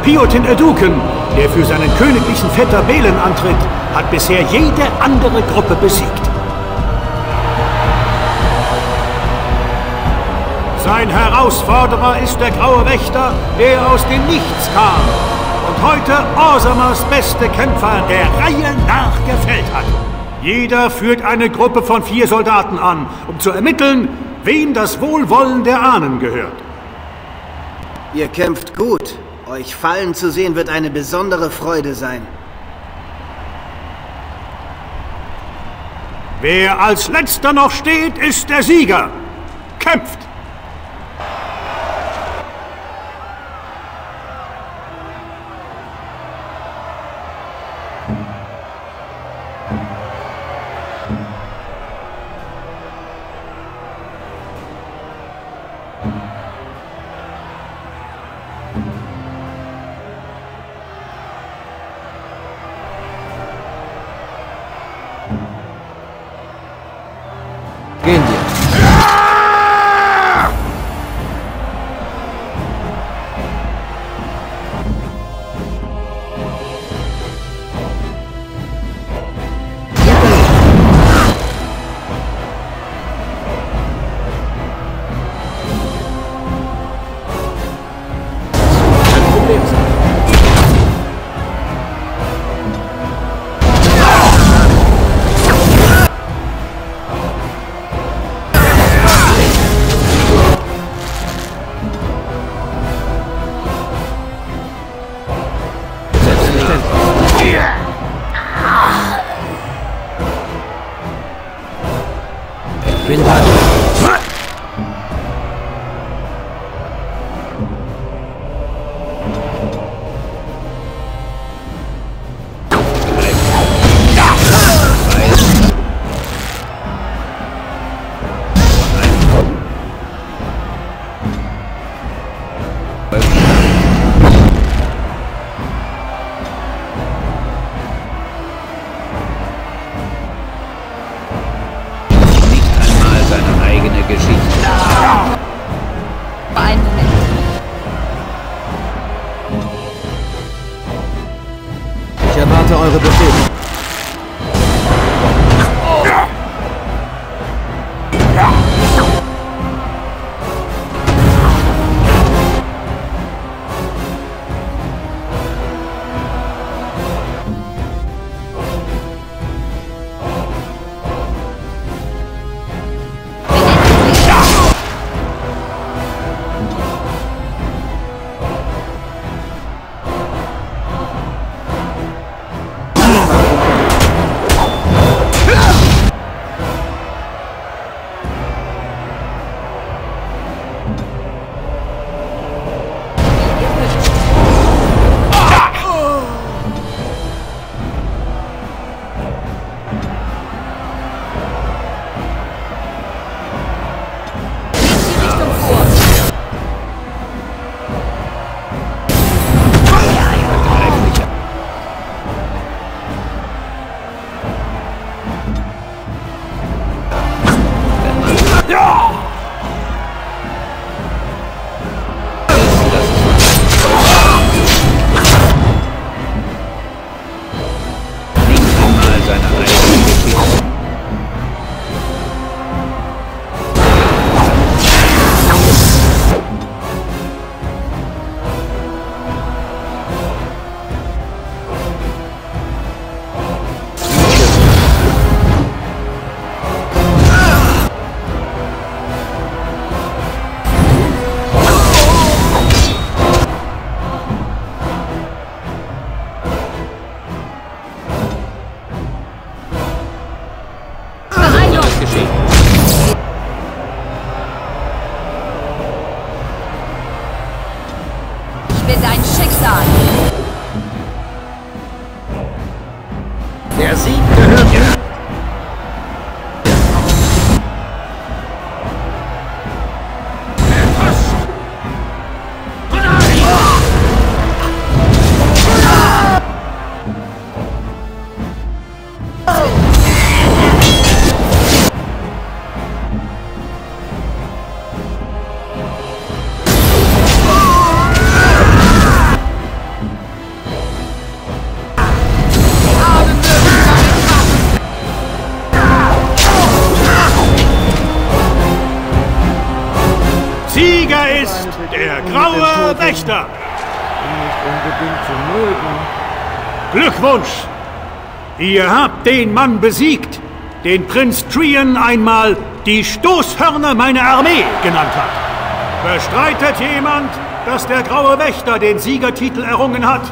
Piotin Eduken, der für seinen königlichen Vetter Belen antritt, hat bisher jede andere Gruppe besiegt. Sein Herausforderer ist der Graue Wächter, der aus dem Nichts kam und heute Orzammars beste Kämpfer der Reihe nach gefällt hat. Jeder führt eine Gruppe von 4 Soldaten an, um zu ermitteln, wem das Wohlwollen der Ahnen gehört. Ihr kämpft gut. Euch fallen zu sehen wird eine besondere Freude sein. Wer als letzter noch steht, ist der Sieger. Kämpft! Gehen wir. Ich bin da. Ich erwarte eure Befehle. Dein Schicksal. Der Sieg gehört dir. Wächter! Nicht unbedingt zu mögen. Glückwunsch! Ihr habt den Mann besiegt, den Prinz Trian einmal die Stoßhörner meiner Armee genannt hat. Bestreitet jemand, dass der Graue Wächter den Siegertitel errungen hat?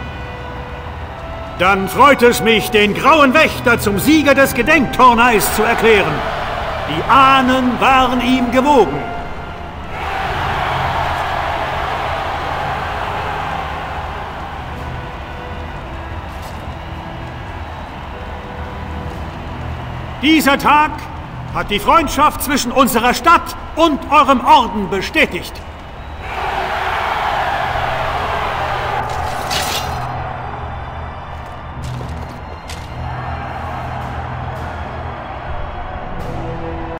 Dann freut es mich, den Grauen Wächter zum Sieger des Gedenkturneis zu erklären. Die Ahnen waren ihm gewogen. Dieser Tag hat die Freundschaft zwischen unserer Stadt und eurem Orden bestätigt.